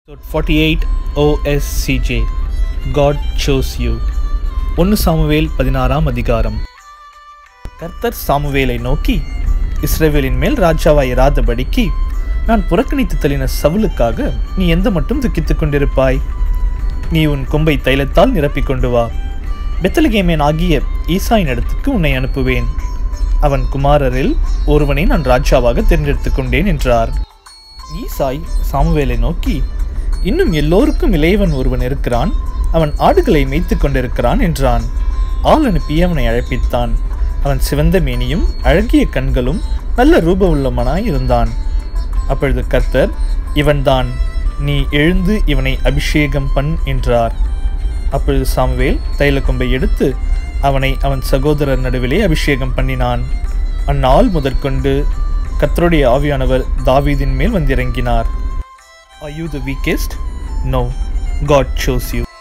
Episode 48 OSCJ God chose you. 1 Samuel 16 அதிகாரம். கர்த்தர் சாமுவேலை நோக்கி, இஸ்ரவேலின் மேல் ராஜாவாய் இராதபடிக்கு நான் புறக்கணித்து தள்ளின சவுலுக்காக நீ எந்த மட்டும் துக்கித்துக் கொண்டிருப்பாய்? நீ உன் கொம்பை தைலத்தால் நிரப்பிக் கொண்டு வா. பெத்லகேமேன் ஆகிய ஈசாயின் இடத்துக்கு உன்னை அனுப்புவேன். அவன் குமாரரில் ஒருவனை நான் ராஜாவாக தேர்ந்தெடுத்துக் கொண்டேன் என்றார். ஈசாய் சாமுவேலை நோக்கி, இன்னும் எல்லோருக்கும் இளையவன் ஒருவன் இருக்கிறான், அவன் ஆடுகளை மேய்த்து கொண்டிருக்கிறான் என்றான். ஆள் அனுப்பி அவனை அழைப்பித்தான். அவன் சிவந்த மேனியும் அழகிய கண்களும் நல்ல ரூப உள்ளவனாய் இருந்தான். அப்பொழுது கர்த்தர், இவன்தான், நீ எழுந்து இவனை அபிஷேகம் பண் என்றார். அப்பொழுது சாமுவேல் தைலக்கொம்பை எடுத்து அவனை அவன் சகோதரர் நடுவிலே அபிஷேகம் பண்ணினான். அந்நாள் முதற்கொண்டு கர்த்தருடைய ஆவியானவர் தாவீதின் மேல் வந்திறங்கினார். Are you the weakest? No, God chose you.